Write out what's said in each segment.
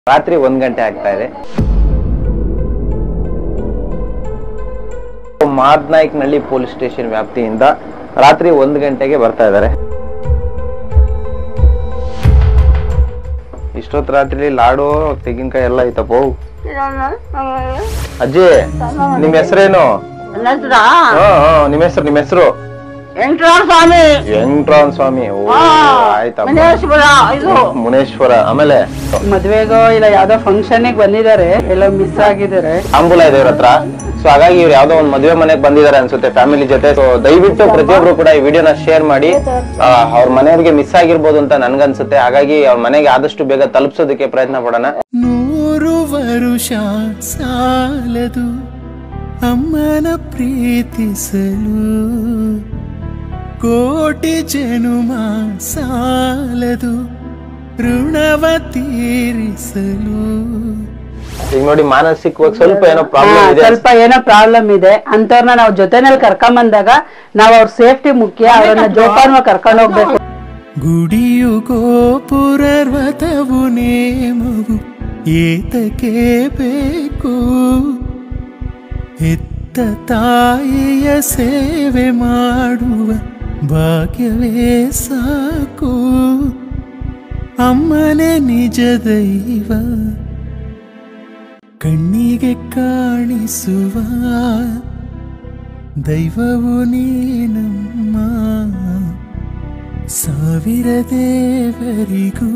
ರಾತ್ರಿ 1 ಗಂಟೆ ಆಗ್ತಾ ಇದೆ. ಮಾದನಾಯಕನಹಳ್ಳಿ ಪೊಲೀಸ್ ಸ್ಟೇಷನ್ ವ್ಯಾಪ್ತಿಯಿಂದ ರಾತ್ರಿ 1 ಗಂಟೆಗೆ ಬರ್ತಾ ಇದ್ದಾರೆ. ಇಷ್ಟೊತ್ತು ರಾತ್ರಿ ಲಾಡು ತೆಂಗಿನಕಾಯಿ ಎಲ್ಲ ಐತಪ್ಪ. ಅಜ್ಜಿ ನಿಮ್ ಹೆಸರೇನು? ನಿಮ್ಮ ಹೆಸರು? ವೆಂಕಟರಾಮ ಸ್ವಾಮಿ. ಆಯ್ತಾ, ಮುನೇಶ್ವರ. ಆಮೇಲೆ ಮದ್ವೆಗೋ ಇಲ್ಲ ಯಾವ್ದೋ ಫಂಕ್ಷನ್ ಬಂದಿದ್ದಾರೆ, ಎಲ್ಲ ಮಿಸ್ ಆಗಿದ್ದಾರೆ. ತಾಂಬೂಲ ಇದೆ ಇವ್ರ ಹತ್ರ. ಸೊ ಹಾಗಾಗಿ ಇವ್ರು ಯಾವ್ದೋ ಒಂದು ಮದ್ವೆ ಮನೆಗೆ ಬಂದಿದ್ದಾರೆ ಅನ್ಸುತ್ತೆ ಫ್ಯಾಮಿಲಿ ಜೊತೆ. ಸೊ ದಯವಿಟ್ಟು ಪ್ರತಿಯೊಬ್ರು ಕೂಡ ಈ ವಿಡಿಯೋನ ಶೇರ್ ಮಾಡಿ. ಅವ್ರ ಮನೆಯವ್ರಿಗೆ ಮಿಸ್ ಆಗಿರ್ಬೋದು ಅಂತ ನನ್ಗನ್ಸುತ್ತೆ. ಹಾಗಾಗಿ ಅವ್ರ ಮನೆಗೆ ಆದಷ್ಟು ಬೇಗ ತಲುಪಿಸೋದಕ್ಕೆ ಪ್ರಯತ್ನ ಪಡೋಣ. 100 ವರುಷ ಸಾಲದು ಅಮ್ಮನ ಪ್ರೀತಿಸಲು, ಕೋಟಿ ಜನುಮ ಸಾಲದು ಋಣವ ತೀರಿಸಲು. ಈಗ ನೋಡಿ, ಮಾನಸಿಕವಾಗಿ ಸ್ವಲ್ಪ ಏನೋ ಪ್ರಾಬ್ಲಮ್ ಇದೆ ಅಂತವ್ರನ್ನ ನಾವು ಜೊತೆನಲ್ಲಿ ಕರ್ಕೊಂಡ್ ಬಂದಾಗ ನಾವು ಅವ್ರ ಸೇಫ್ಟಿ ಮುಖ್ಯ, ಅವ್ರನ್ನ ಜೋಪಾನ ಕರ್ಕೊಂಡು ಹೋಗ್ಬೇಕು. ಗುಡಿಯು ಗೋಪುರರ್ವತವು ನೇಮವು ಏತಕ್ಕೆ ಬೇಕು, ಹೆತ್ತ ತಾಯಿಯ ಸೇವೆ ಮಾಡುವ ಭಾಗ್ಯವೇ ಸಾಕು. ಅಮ್ಮನೇ ನಿಜ ದೈವ, ಕಣ್ಣಿಗೆ ಕಾಣಿಸುವ ದೈವವು ನೀನಮ್ಮ. 1000 ದೇವರಿಗೂ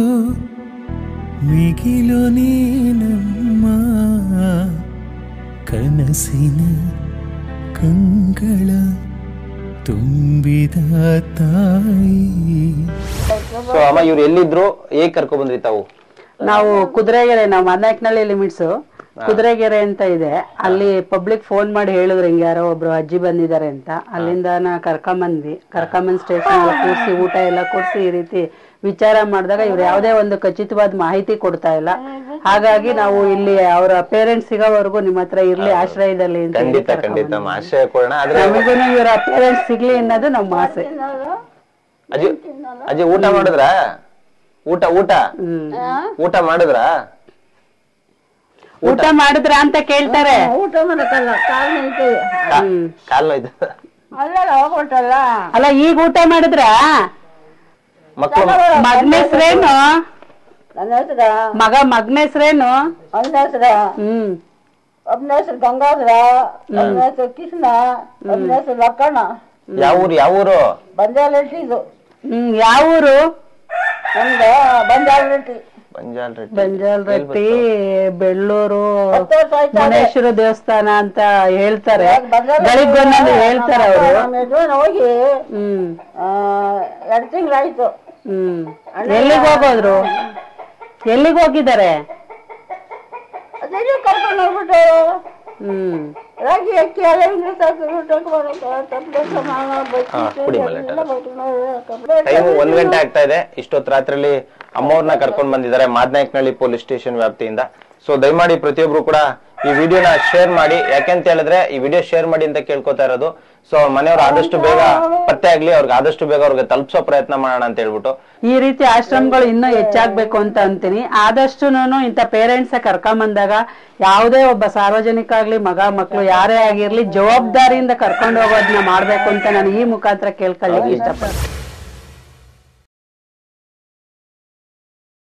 ಮಿಗಿಲು ನೀನಮ್ಮ, ಕನಸಿನ ಕಂಗಳ ತುಂಬಿದ ತಾಯಿ. ಸೊ ಅಮ್ಮ, ಇವ್ರು ಎಲ್ಲಿದ್ರು, ಹೇಗ್ ಕರ್ಕೊ ಬಂದ್ರಿ ತಾವು? ನಾವು ಕುದುರೆಗೆರೆ, ನಾವು ಮಾದನಾಯಕನಹಳ್ಳಿ ಲಿಮಿಟ್ಸ್ ಕುದುರೆಗೆರೆ ಅಂತ ಇದೆ. ಅಲ್ಲಿ ಪಬ್ಲಿಕ್ ಫೋನ್ ಮಾಡಿ ಹೇಳಿದ್ರು ಹಿಂಗೆ ಯಾರೋ ಒಬ್ರು ಅಜ್ಜಿ ಬಂದಿದ್ದಾರೆ ಅಂತ. ಅಲ್ಲಿಂದ ಕರ್ಕೊಂಬಂದ್ವಿ. ಸ್ಟೇಷನ್ ಎಲ್ಲ ಕೂರಿಸಿ, ಊಟ ಎಲ್ಲ ಕೊಡ್ಸಿ, ಈ ರೀತಿ ವಿಚಾರ ಮಾಡಿದಾಗ ಇವ್ರು ಯಾವುದೇ ಒಂದು ಖಚಿತವಾದ ಮಾಹಿತಿ ಕೊಡ್ತಾ ಇಲ್ಲ. ಹಾಗಾಗಿ ನಾವು ಇಲ್ಲಿ ಅವರ ಪೇರೆಂಟ್ಸ್ ಸಿಗೋವರೆಗೂ ನಿಮ್ಮ ಹತ್ರ ಇರ್ಲಿ, ಆಶ್ರಯದಲ್ಲಿ ಅಂತ. ನಮಗೂ ಇವರ ಪೇರೆಂಟ್ಸ್ ಸಿಗ್ಲಿ ಅನ್ನೋದು ನಮ್ಮ ಆಸೆ. ಅಜ್ಜಿ ಊಟ ಮಾಡಿದ್ರ? ಊಟ ಮಾಡಿದ್ರ ಅಂತ ಕೇಳ್ತಾರೆ. ಅಲ್ಲ, ಈಗ ಊಟ ಮಾಡಿದ್ರ? ಮಗನ ಹೆಸ್ರೇನು? ಮಗನ ಹೆಸ್ರೇನು? ಒಬ್ಬನ ಹೆಸರು ಗಂಗಾಧರ, ಒಬ್ಬನ ಹೆಸರು ಕೃಷ್ಣ, ಒಬ್ಬನ ಹೆಸರು ಲಕ್ಕಣ್ಣ. ಯಾವೂರು? ಬಂಜಾಲರೆಡ್ಡಿ. ಇದು ಯಾವೂರು? ನಮ್ದು ಬಂಜಾಲರೆಡ್ಡಿ. ಬಂಜಾಲರೆಡ್ಡಿ, ಬೆಳ್ಳೂರು, ಮುನೇಶ್ವರ ದೇವಸ್ಥಾನ ಅಂತ ಹೇಳ್ತಾರೆ. ಗಳಿಗೊಂದು ಹೇಳ್ತಾರೆ ಅವರು. ಹೋಗಿ 2 ತಿಂಗಳಾಯ್ತು. ಎಲ್ಲಿಗೆ ಹೋಗೋದ್ರು? ಎಲ್ಲಿಗೆ ಹೋಗಿದ್ದಾರೆ? ಕರ್ಕೊಂಡು ಹೋಗ್ಬಿಟ್ಟು ರಾಗಿ ಅಕ್ಕಿ ಎಲ್ಲ ಟೈಮ್ 1 ಗಂಟೆ ಆಗ್ತಾ ಇದೆ. ಇಷ್ಟೊತ್ತು ರಾತ್ರಿಯಲ್ಲಿ ಅಮ್ಮವ್ರನ್ನ ಕರ್ಕೊಂಡ್ ಬಂದಿದ್ದಾರೆ ಮಾದನಾಯಕನಹಳ್ಳಿ ಪೊಲೀಸ್ ಸ್ಟೇಷನ್ ವ್ಯಾಪ್ತಿಯಿಂದ. ಸೊ ದಯಮಾಡಿ ಪ್ರತಿಯೊಬ್ರು ಕೂಡ ಈ ವಿಡಿಯೋನ ಶೇರ್ ಮಾಡಿ. ಯಾಕೆಂತ ಹೇಳಿದ್ರೆ ಈ ವಿಡಿಯೋ ಶೇರ್ ಮಾಡಿ ಅಂತ ಕೇಳ್ಕೊತಾ ಇರೋದು. ಸೊ ಮನೆಯವ್ರು ಆದಷ್ಟು ಬೇಗ ಪತ್ತೆ ಆಗ್ಲಿ, ಅವ್ರಿಗೆ ಆದಷ್ಟು ಬೇಗ ಅವ್ರಿಗೆ ತಲುಪಿಸೋ ಪ್ರಯತ್ನ ಮಾಡೋಣ ಅಂತ ಹೇಳ್ಬಿಟ್ಟು. ಈ ರೀತಿ ಆಶ್ರಮಗಳು ಇನ್ನೂ ಹೆಚ್ಚಾಗ್ಬೇಕು ಅಂತ ಅಂತೀನಿ. ಆದಷ್ಟು ಇಂಥ ಪೇರೆಂಟ್ಸ್ ಕರ್ಕೊಂಡ್ ಬಂದಾಗ ಯಾವುದೇ ಒಬ್ಬ ಸಾರ್ವಜನಿಕ ಆಗ್ಲಿ, ಮಕ್ಕಳು ಯಾರೇ ಆಗಿರ್ಲಿ, ಜವಾಬ್ದಾರಿಯಿಂದ ಕರ್ಕೊಂಡು ಹೋಗೋದನ್ನ ಮಾಡ್ಬೇಕು ಅಂತ ನಾನು ಈ ಮುಖಾಂತರ ಕೇಳ್ಕೊಳ್ಳಿಕ್ಕೆ ಇಷ್ಟಪಡ್ತೀನಿ.